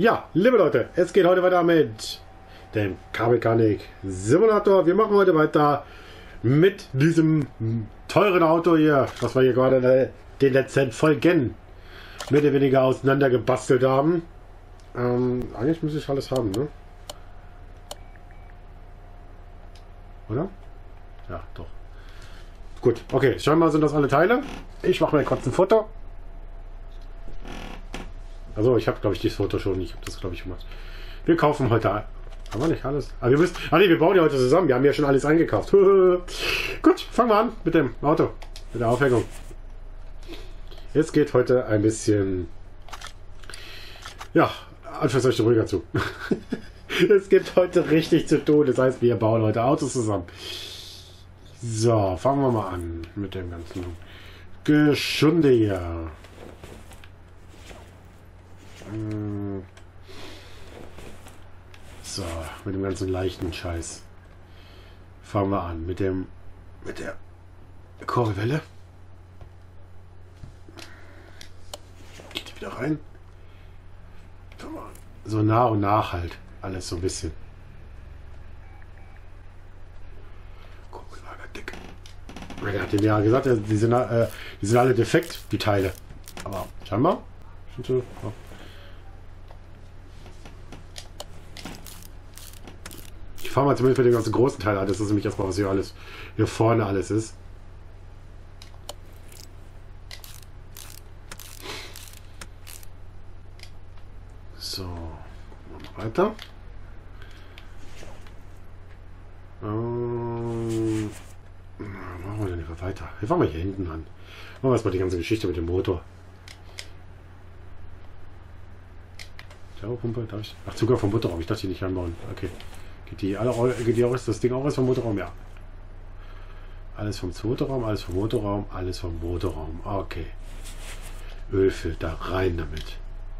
Ja, liebe Leute, es geht heute weiter mit dem Car-Mechanik Simulator. Wir machen heute weiter mit diesem teuren Auto hier, was wir hier gerade in den letzten Folgen mehr oder weniger auseinander gebastelt haben. Eigentlich muss ich alles haben, ne? Oder? Ja, doch. Gut, okay, scheinbar sind das alle Teile. Ich mache mir kurz ein Foto. Also ich habe, glaube ich, dieses Foto schon. Ich habe das, glaube ich, gemacht. Wir kaufen heute... Haben wir nicht alles? Aber wir müssen... Ah ne, wir bauen ja heute zusammen. Wir haben ja schon alles eingekauft. Gut, fangen wir an mit dem Auto. Mit der Aufhängung. Es geht heute ein bisschen... Ja, Anführungszeichen ruhiger zu. Es gibt heute richtig zu tun. Das heißt, wir bauen heute Autos zusammen. So, fangen wir mal an mit dem ganzen Geschunde hier. So, mit dem ganzen leichten Scheiß. Fangen wir an mit der Kurbelwelle. Geht die wieder rein? So nach und nach halt. Alles so ein bisschen. Kurbelwagen dick. Er hat ja gesagt, die sind alle defekt, die Teile. Aber scheinbar sind sie... Ja. Ich fahre mal zumindest für den ganzen großen Teil an. Das ist nämlich erstmal, was hier alles hier vorne alles ist. So, weiter. Machen wir denn nicht weiter? Wir fangen mal hier hinten an. Machen wir erstmal die ganze Geschichte mit dem Motor. Pumpe, darf ich? Ach, sogar vom Motorraum. Ich dachte, die nicht anbauen. Okay. Geht die auch, das Ding auch aus vom Motorraum? Ja. Alles vom Motorraum, alles vom Motorraum, alles vom Motorraum. Okay. Ölfilter rein damit.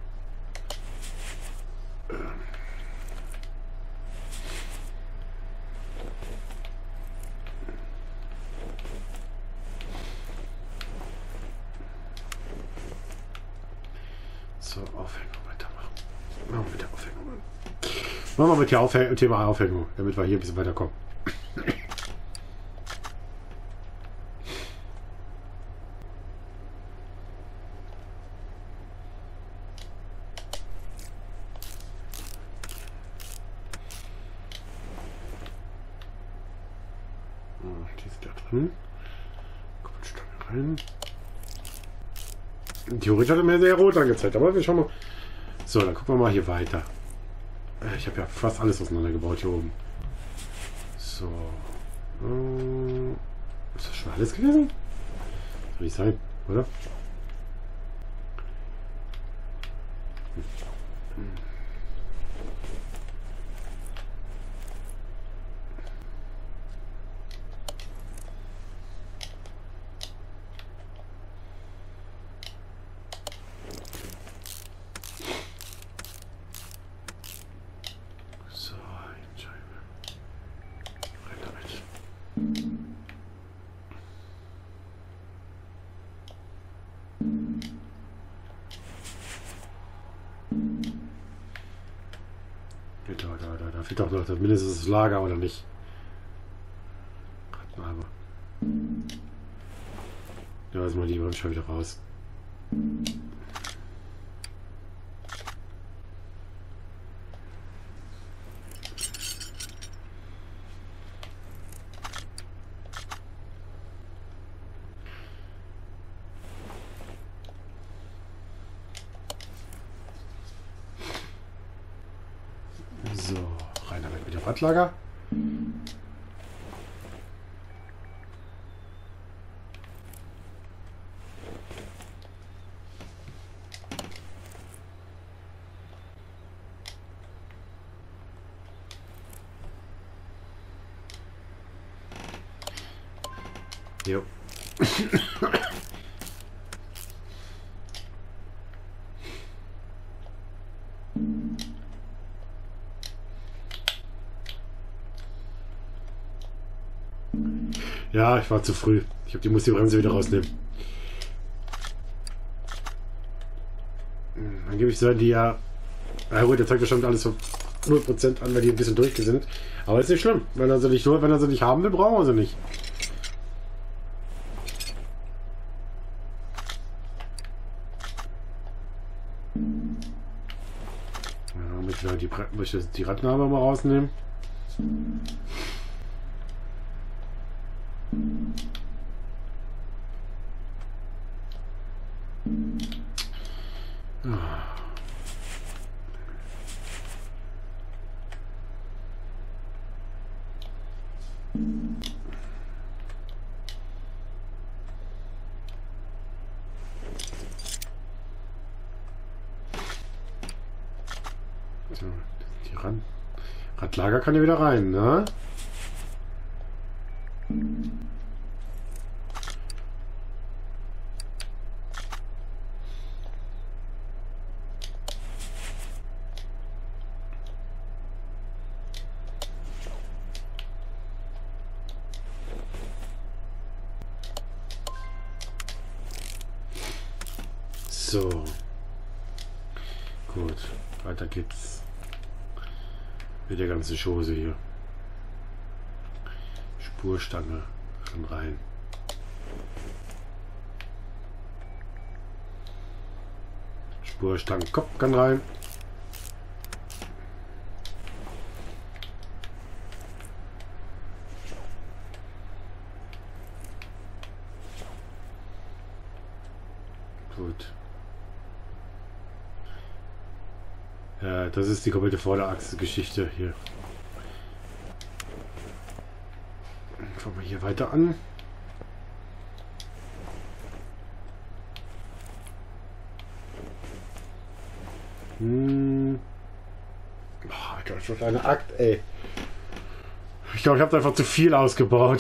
So, Aufhängung weitermachen. Machen wir mit der Aufhängung. Machen wir mit dem Thema Aufhängung, damit wir hier ein bisschen weiterkommen. Die ist da drin. Kupferstange rein. Theoretisch hat er mir sehr rot angezeigt, aber wir schauen mal. So, dann gucken wir mal hier weiter. Ich habe ja fast alles auseinandergebaut hier oben. So. Ist das schon alles gewesen? Soll nicht sein, oder? Da fehlt doch noch mindestens das Lager, oder nicht? Aber. Ja, jetzt mal die schon wieder raus. So, rein damit mit dem Radlager. Jo. Ja, ich war zu früh. Ich muss die Bremse wieder rausnehmen. Angeblich sollen die ja Na gut, der zeigt bestimmt alles so 0% an, weil die ein bisschen durchgesinnt. Aber ist nicht schlimm. Wenn er sie nicht haben will, brauchen wir sie nicht. Ja, möchte die Radnabe mal rausnehmen. So, die Radlager kann ja wieder rein, ne? So. Gut, weiter geht's. Mit der ganzen Chose hier. Spurstange kann rein. Spurstangenkopf kann rein. Gut. Ja, das ist die komplette Vorderachse-Geschichte hier. Fangen wir hier weiter an. Oh, Alter, das ist eine Akt, ey. Ich glaube, ich habe einfach zu viel ausgebaut.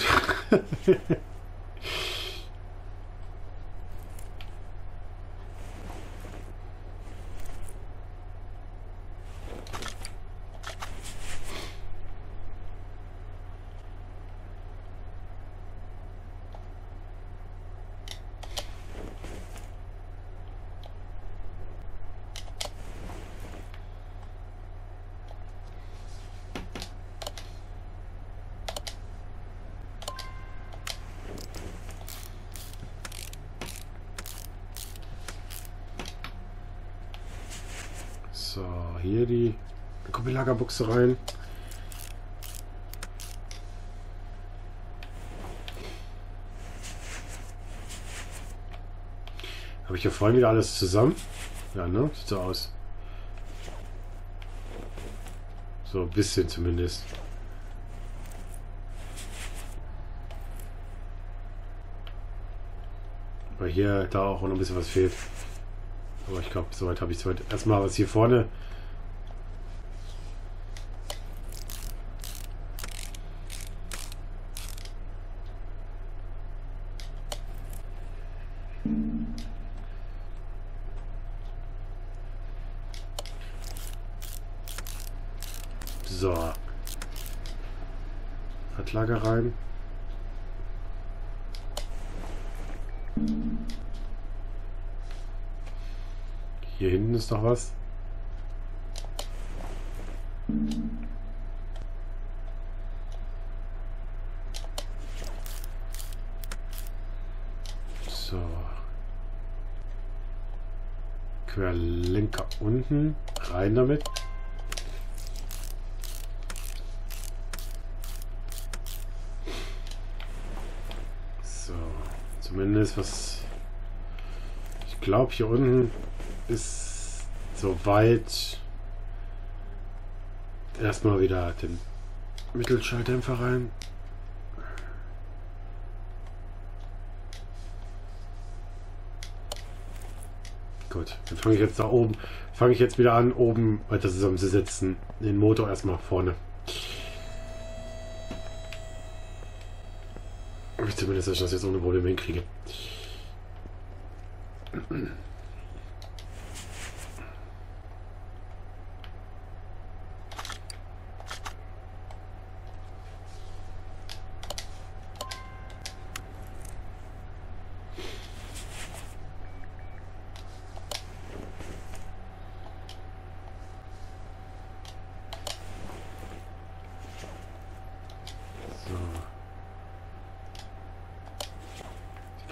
So, hier die Kugellagerbuchse rein. Habe ich hier vorhin wieder alles zusammen? Ja, ne? Sieht so aus. So ein bisschen zumindest. Weil hier da auch noch ein bisschen was fehlt. Aber ich glaube, soweit habe ich es erstmal was hier vorne. So. Radlager rein. Hier hinten ist noch was. So. Querlenker unten. Rein damit. So. Zumindest was. Ich glaube, hier unten ist soweit erstmal wieder den Mittelschalldämpfer rein. Gut, dann fange ich jetzt da oben, wieder an, oben weiter zusammenzusetzen. Den Motor erstmal vorne. Ich zumindest, dass ich das jetzt ohne Probleme hinkriege.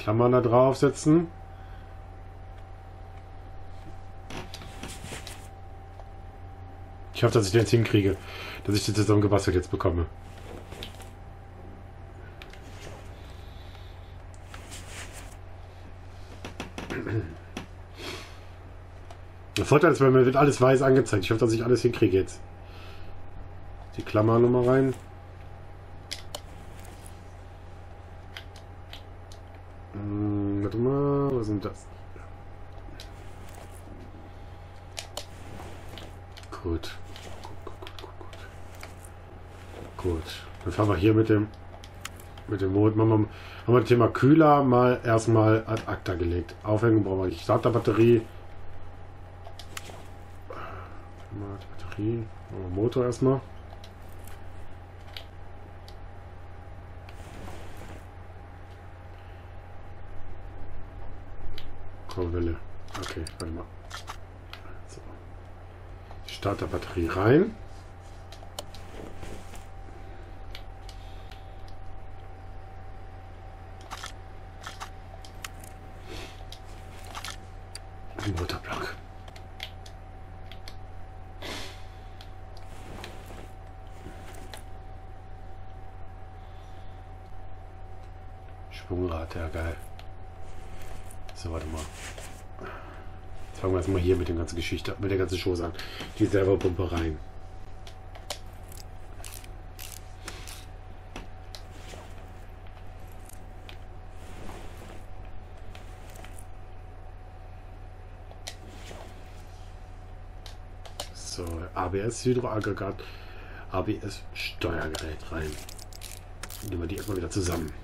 Klammern da draufsetzen. Ich hoffe, dass ich den jetzt hinkriege. Dass ich den zusammengebastelt jetzt bekomme. Der Vorteil ist, mir wird alles weiß angezeigt. Ich hoffe, dass ich alles hinkriege jetzt. Die Klammer nochmal rein. Warte mal, was sind das? Gut. Gut. Dann fahren wir hier mit dem Mond. Haben wir das Thema Kühler mal erstmal ad acta gelegt. Aufhängen brauchen wir die Starterbatterie. Die Batterie. Motor erstmal. Welle. Okay, warte mal. So. Starterbatterie rein. Motorblock. Schwungrad, ja geil. So, warte mal. Jetzt fangen wir erstmal hier mit der ganzen Geschichte, mit der ganzen Chose an. Die Servopumpe rein. So, ABS Hydroaggregat, ABS Steuergerät rein. Nehmen wir die erstmal wieder zusammen.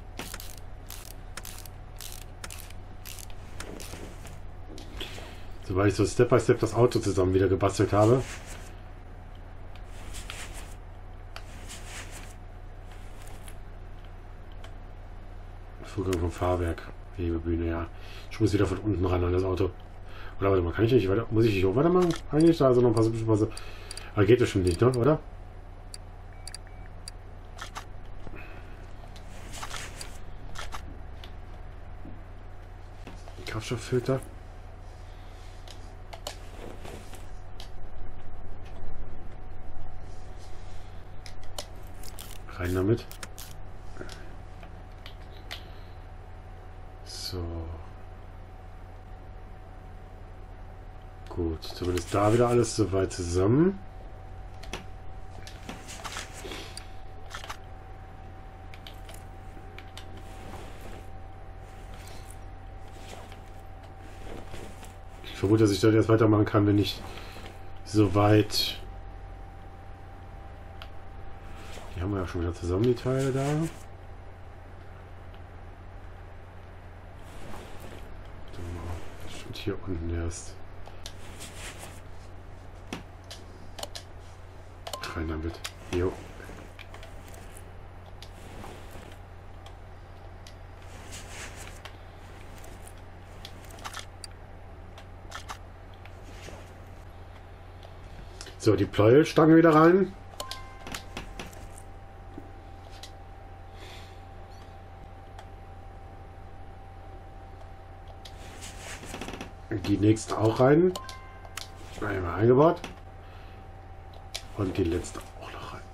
Sobald ich so Step by Step das Auto zusammen wieder gebastelt habe. Vorgang vom Fahrwerk. Hebebühne, ja. Ich muss wieder von unten ran an das Auto. Oder warte mal, kann ich nicht weiter? Muss ich nicht auch weitermachen? Eigentlich da also noch ein paar. Aber geht das schon nicht, ne? Oder? Kraftstofffilter. Rein damit. So. Gut, zumindest da wieder alles soweit zusammen. Ich vermute, dass ich dort erst weitermachen kann, wenn ich soweit. Die haben wir ja schon wieder zusammen, die Teile da. Das stimmt hier unten erst. Rein damit. Jo. So, die Pleuelstange wieder rein. Die nächste auch rein. Einmal eingebaut. Und die letzte auch noch rein.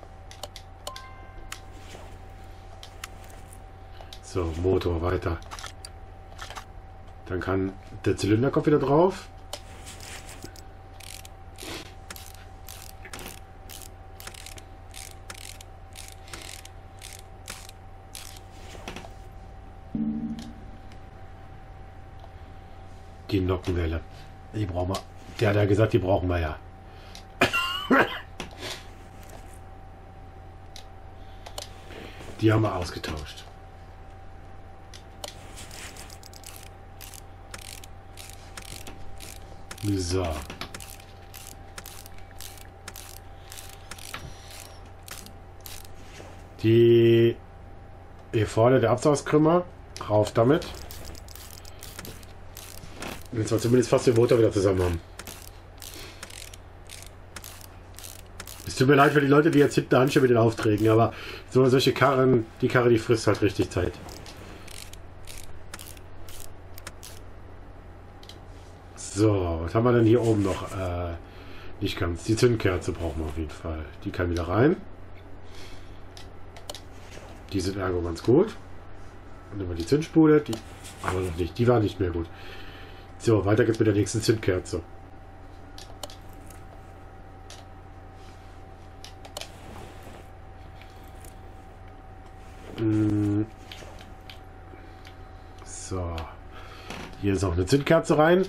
So, Motor weiter. Dann kann der Zylinderkopf wieder drauf. Die Nockenwelle. Die brauchen wir. Der hat ja gesagt, die brauchen wir ja. Die haben wir ausgetauscht. So. Die hier vorne der Absaugkrümmer rauf damit. Jetzt wir zumindest fast den Motor wieder zusammen haben. Es tut mir leid für die Leute, die jetzt hinten anstehen mit den Aufträgen, aber solche Karren, die Karre, die frisst halt richtig Zeit. So, was haben wir denn hier oben noch? Nicht ganz. Die Zündkerze brauchen wir auf jeden Fall. Die kann wieder rein. Die sind ergo ganz gut. Und immer die Zündspule, die aber noch nicht. Die war nicht mehr gut. So, weiter geht's mit der nächsten Zündkerze. So. Hier ist auch eine Zündkerze rein.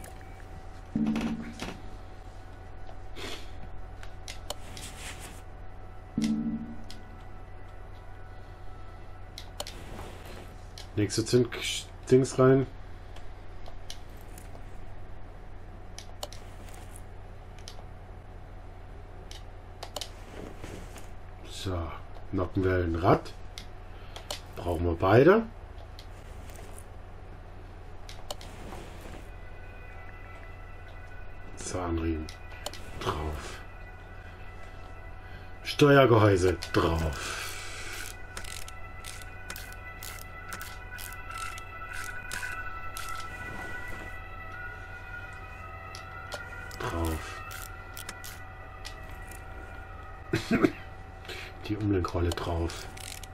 Nächste Zünddings rein. So, Nockenwellenrad. Brauchen wir beide. Zahnriemen drauf. Steuergehäuse drauf. Die Umlenkrolle drauf.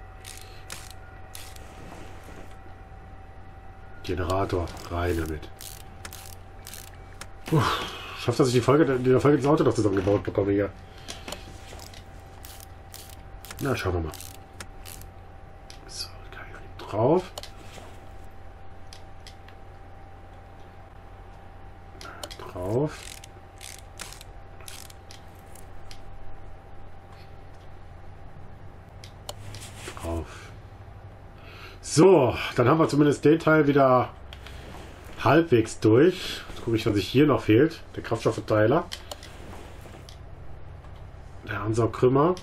Generator rein damit. Schafft, dass ich die Folge das Auto noch zusammengebaut bekomme hier. Na, schauen wir mal. So, drauf. Drauf. So, dann haben wir zumindest den Teil wieder halbwegs durch. Jetzt gucke ich, was sich hier noch fehlt. Der Kraftstoffverteiler. Der Ansaugkrümmer.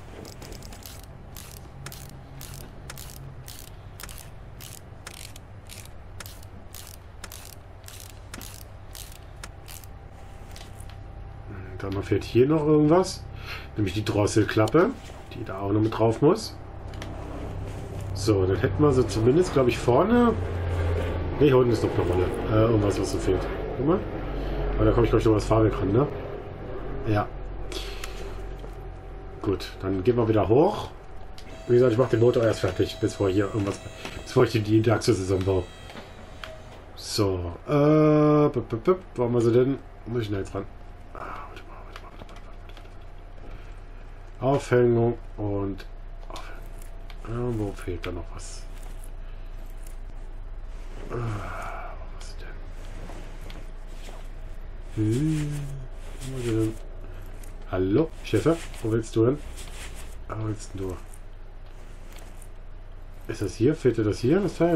Dann fehlt hier noch irgendwas. Nämlich die Drosselklappe, die da auch noch mit drauf muss. So, dann hätten wir so zumindest, glaube ich, vorne. Ne, hier unten ist noch eine Rolle. Irgendwas, was so fehlt. Guck mal. Aber da komme ich, glaube ich, noch das Fahrwerk ran, ne? Ja. Gut, dann gehen wir wieder hoch. Wie gesagt, ich mache den Motor erst fertig, bevor ich die Achse zusammenbaue. So, wo haben wir sie denn? Wo muss ich denn jetzt ran? Aufhängung und wo fehlt da noch was? Was ist denn? Hallo, Cheffe, wo willst du hin? Wo willst du? Ist das hier? Fehlt dir das hier, das Teil?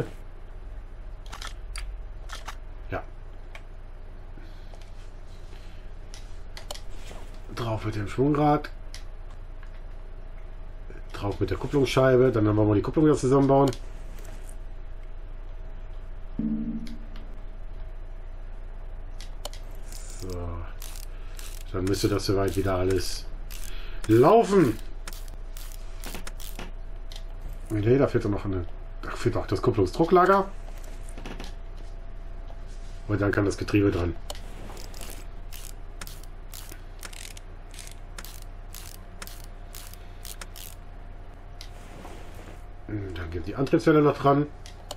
Ja. Drauf mit dem Schwungrad. Drauf mit der Kupplungsscheibe. Dann wollen wir die Kupplung wieder zusammenbauen. So. Dann müsste das soweit wieder alles laufen. Ne, da fehlt noch da fehlt auch das Kupplungsdrucklager. Und dann kann das Getriebe dran. Dann geht die Antriebswelle noch dran.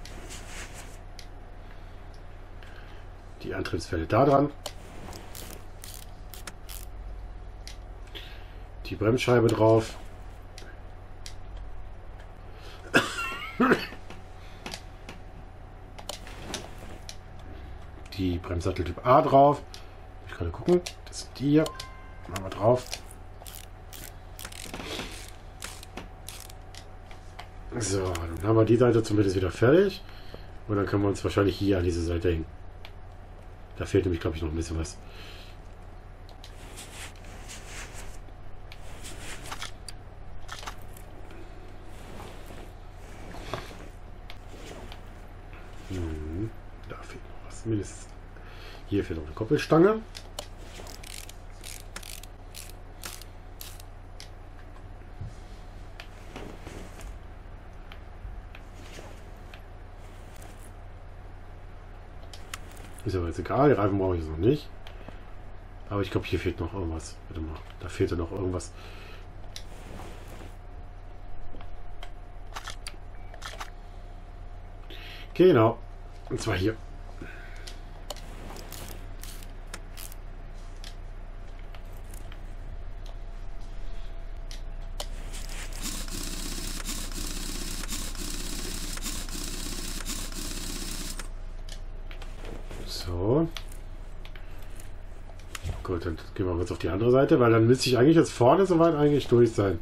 Die Antriebswelle da dran. Die Bremsscheibe drauf. Die Bremssattel Typ A drauf. Ich kann gucken. Das sind die hier. Machen wir drauf. So, dann haben wir die Seite zumindest wieder fertig. Und dann können wir uns wahrscheinlich hier an diese Seite hängen. Da fehlt nämlich, glaube ich, noch ein bisschen was. Da fehlt noch was. Mindestens. Hier fehlt noch eine Koppelstange. Ist aber jetzt egal, die Reifen brauche ich jetzt noch nicht. Aber ich glaube, hier fehlt noch irgendwas. Warte mal, da fehlte noch irgendwas. Genau. Und zwar hier. So. Gut, dann gehen wir jetzt auf die andere Seite, weil dann müsste ich eigentlich jetzt vorne soweit eigentlich durch sein.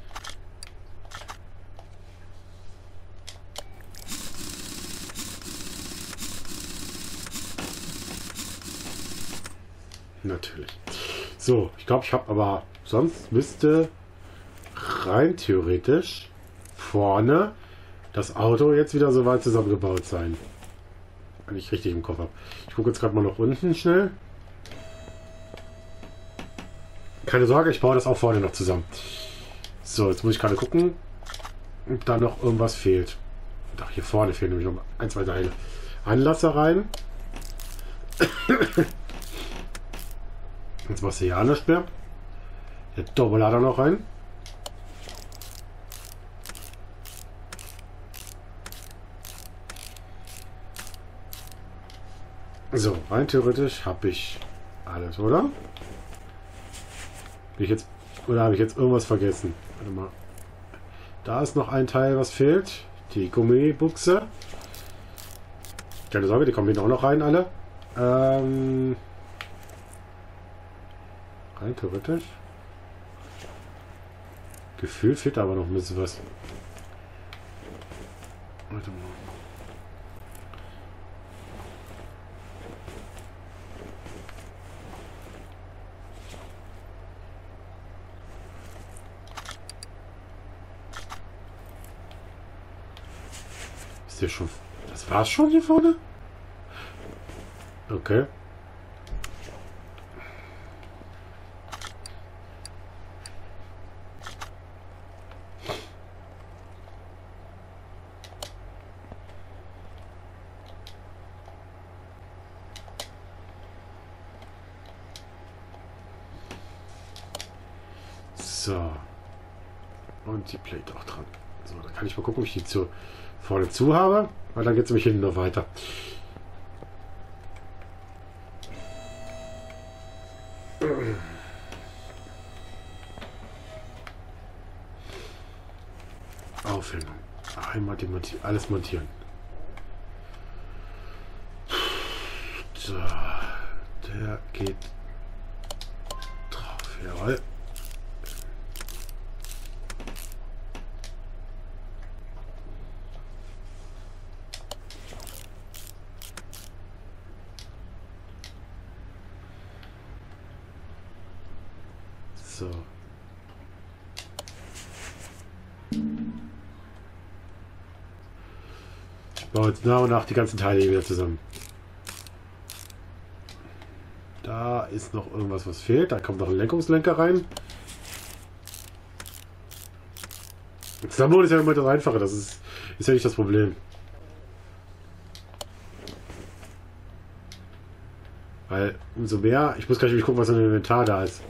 Natürlich. So, ich glaube, ich habe aber sonst müsste rein theoretisch vorne das Auto jetzt wieder so weit zusammengebaut sein. Wenn ich richtig im Kopf habe. Ich gucke jetzt gerade mal nach unten schnell. Keine Sorge, ich baue das auch vorne noch zusammen. So, jetzt muss ich gerade gucken, ob da noch irgendwas fehlt. Ach, hier vorne fehlen nämlich noch ein, zwei Teile. Anlasser rein. Jetzt machst du ja nicht mehr. Der Doppelader noch rein. So, rein theoretisch habe ich alles, oder? Bin ich jetzt, oder habe ich jetzt irgendwas vergessen? Warte mal. Da ist noch ein Teil, was fehlt. Die Gummibuchse. Keine Sorge, die kommen hier auch noch rein, alle. Rein theoretisch. Gefühl fehlt aber noch ein bisschen was. Warte mal. Ist hier schon... Das war's schon hier vorne? Okay. So. Und die Plate auch dran. So, da kann ich mal gucken, ob ich die vorne zu habe. Weil dann geht es nämlich hinten noch weiter. Aufhängung. Einmal alles montieren. So. Der geht drauf. Jawohl. So. Ich baue jetzt nach und nach die ganzen Teile hier wieder zusammen. Da ist noch irgendwas, was fehlt. Da kommt noch ein Lenkungslenker rein. Zusammenbauen ist ja immer das Einfache. Das ist ja nicht das Problem. Weil umso mehr... Ich muss gleich gucken, was in dem Inventar da ist.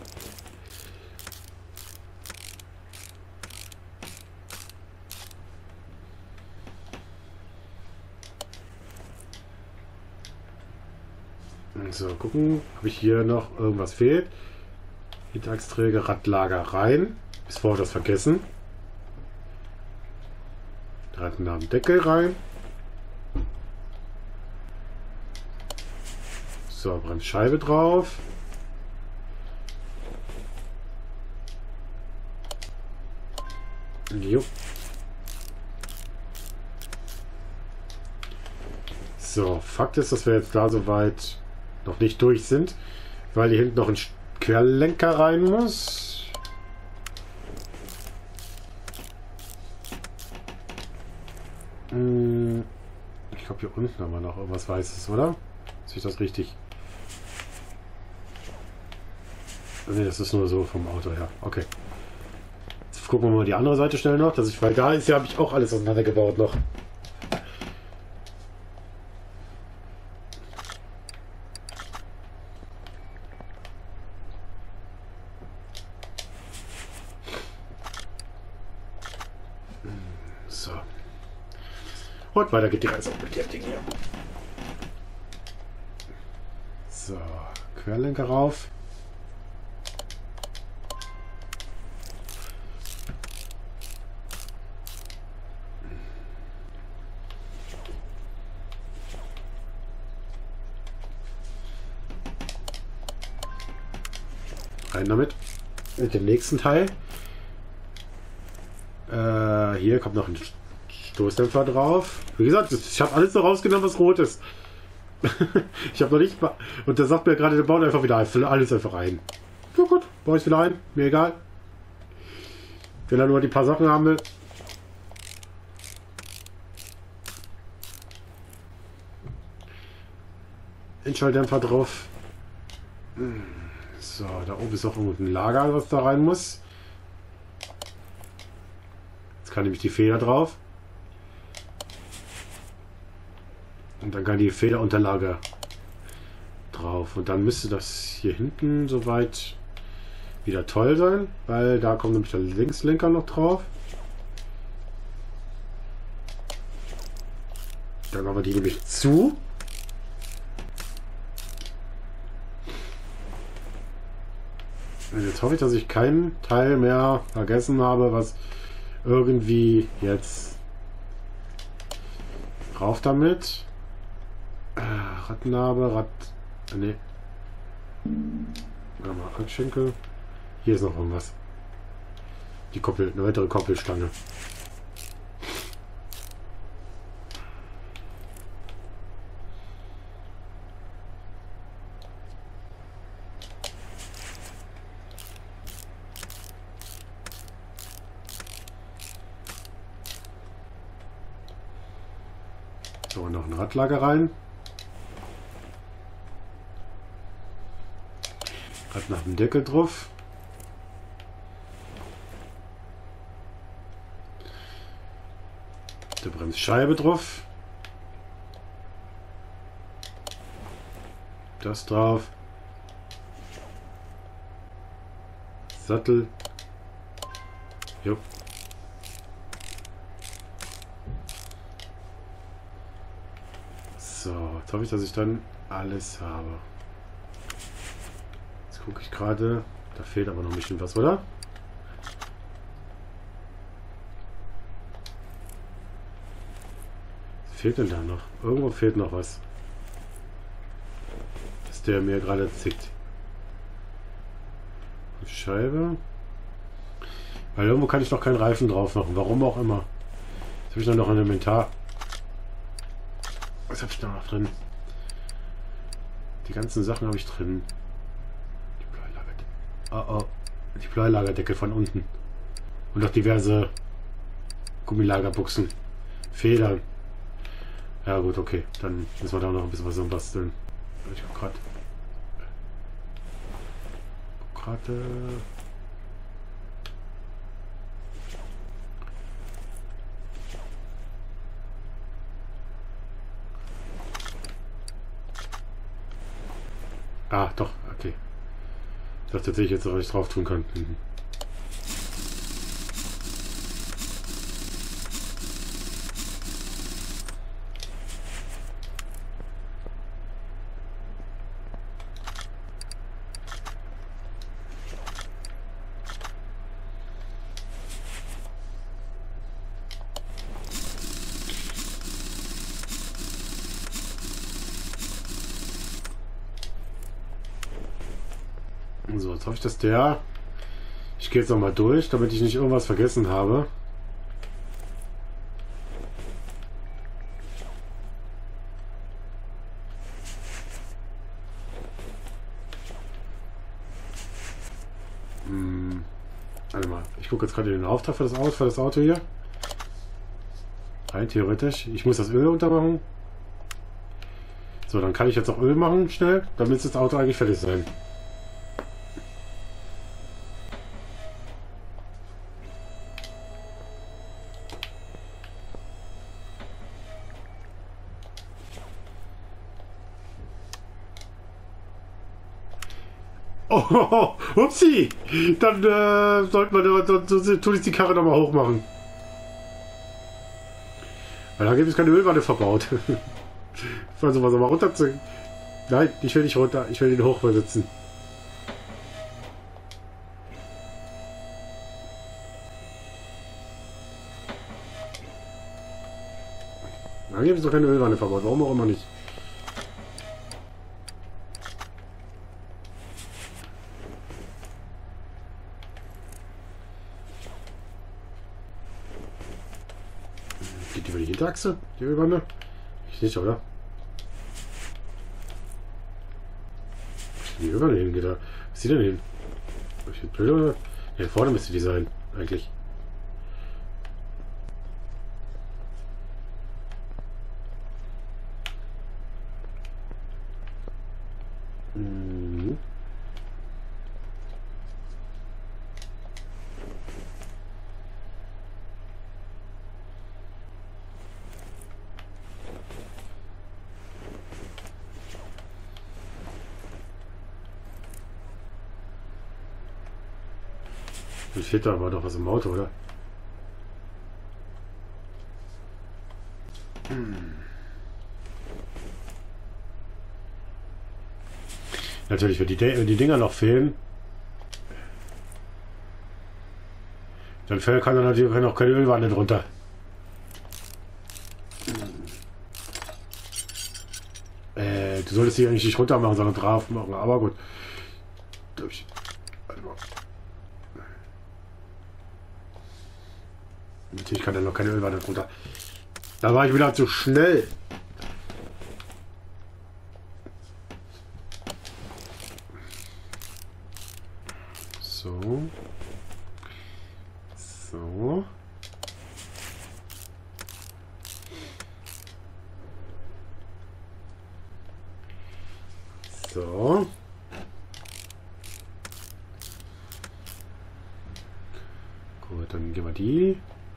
So, gucken, ob ich hier noch irgendwas fehlt. Hinterachsträger, Radlager rein. Bis vorher das vergessen. Radnamen Deckel rein. So, Bremsscheibe drauf. Jo. So, Fakt ist, dass wir jetzt da soweit noch nicht durch sind, weil hier hinten noch ein Querlenker rein muss. Ich glaube, hier unten haben wir noch irgendwas Weißes, oder? Sehe ich das richtig? Ne, das ist nur so vom Auto her. Okay. Jetzt gucken wir mal die andere Seite schnell noch, dass ich, weil da ist ja, habe ich auch alles auseinandergebaut noch. Und weiter geht die Reise mit dem Ding hier. So, Querlenker rauf. Rein damit. Mit dem nächsten Teil. Hier kommt noch ein Stoßdämpfer drauf. Wie gesagt, ich habe alles so rausgenommen, was rot ist. Ich habe noch nicht... Und da sagt mir gerade, der baut einfach wieder alles einfach ein. Ja gut, baue ich wieder ein. Mir egal. Wenn er nur die paar Sachen haben will. Endschalldämpfer drauf. So, da oben ist auch ein Lager, was da rein muss. Jetzt kann nämlich die Feder drauf. Und dann kann die Federunterlage drauf. Und dann müsste das hier hinten soweit wieder toll sein, weil da kommt nämlich der Linkslenker noch drauf. Dann machen wir die nämlich zu. Und jetzt hoffe ich, dass ich keinen Teil mehr vergessen habe, was irgendwie jetzt rauf damit. Radnabe, ne. Warte mal, Handschenkel. Hier ist noch irgendwas. Die Koppel, eine weitere Koppelstange. So, noch ein Radlager rein. Rad nach dem Deckel drauf. Der Bremsscheibe drauf. Das drauf. Sattel. Jo. So, jetzt hoffe ich, dass ich dann alles habe. Jetzt gucke ich gerade. Da fehlt aber noch ein bisschen was, oder? Was fehlt denn da noch? Irgendwo fehlt noch was. Dass der mir gerade zickt. Die Scheibe. Weil irgendwo kann ich noch keinen Reifen drauf machen. Warum auch immer. Jetzt habe ich noch ein Inventar. Was habe ich da noch drin? Die ganzen Sachen habe ich drin. Die Bleilagerdeckel. Oh oh. Die Bleilagerdeckel von unten. Und noch diverse Gummilagerbuchsen. Federn. Ja gut, okay. Dann müssen wir da noch ein bisschen was basteln. Ich guck gerade. Ah, doch, okay. Ich dachte tatsächlich jetzt, was ich drauf tun kann. Mhm. So, jetzt hoffe ich, dass der... Ich gehe jetzt noch mal durch, damit ich nicht irgendwas vergessen habe. Warte mal, ich gucke jetzt gerade den Auftrag für das Auto hier. Rein theoretisch. Ich muss das Öl untermachen. So, dann kann ich jetzt auch Öl machen, schnell. Dann müsste das Auto eigentlich fertig sein. Oh, upsi! Dann sollte man tue ich die Karre nochmal hoch machen. Weil da gibt es keine Ölwanne verbaut. Versuchen wir so mal runter zu... Nein, ich will nicht runter. Ich will den hoch besitzen. Da gibt es doch keine Ölwanne verbaut. Warum auch immer nicht. Geht die über die Hinterachse? Die Ölwanne? Ich nicht, oder? Die Ölwanne hingeht da. Was ist die denn hin? Ich blöd, oder? Ja, vorne müsste die sein, eigentlich. Mhm. Und steht da aber doch was im Auto, oder? Natürlich, wenn die Dinger noch fehlen, dann kann da natürlich auch keine Ölwanne drunter. Du solltest die eigentlich nicht runter machen, sondern drauf machen, aber gut. Natürlich kann da noch keine Ölwanne drunter. Da war ich wieder zu schnell. So. So. So. Gut, dann gehen wir die.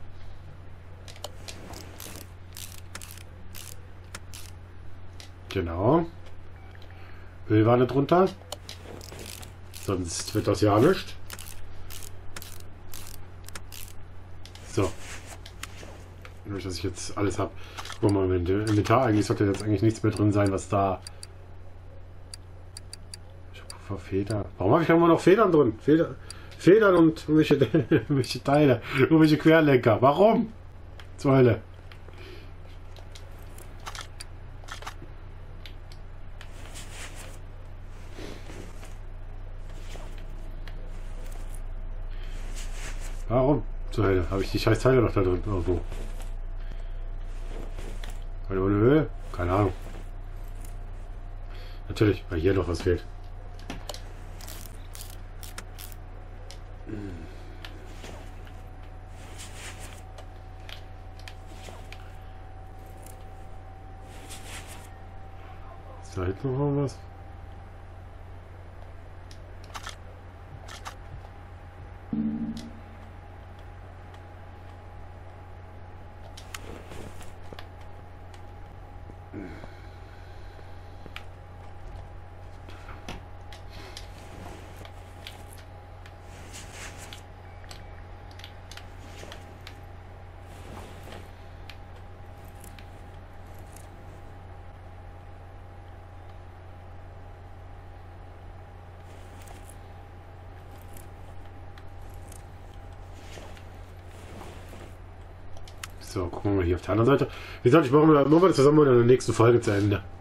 Genau. Ölwanne drunter. Sonst wird das ja nicht. So. Nur, dass ich jetzt alles habe. Guck mal, im Inventar eigentlich sollte jetzt eigentlich nichts mehr drin sein, was da. Feder. Warum habe ich immer noch Federn drin? Federn und irgendwelche Teile. Irgendwelche Querlenker. Warum? Zur Hölle. Warum? Zur Hölle. Habe ich die scheiß Teile noch da drin? Irgendwo. Weil ohne Höhe? Keine Ahnung. Natürlich, weil hier noch was fehlt. Ist da hinten noch was? So, gucken wir mal hier auf der anderen Seite. Wie gesagt, ich mache das zusammen in der nächsten Folge zu Ende.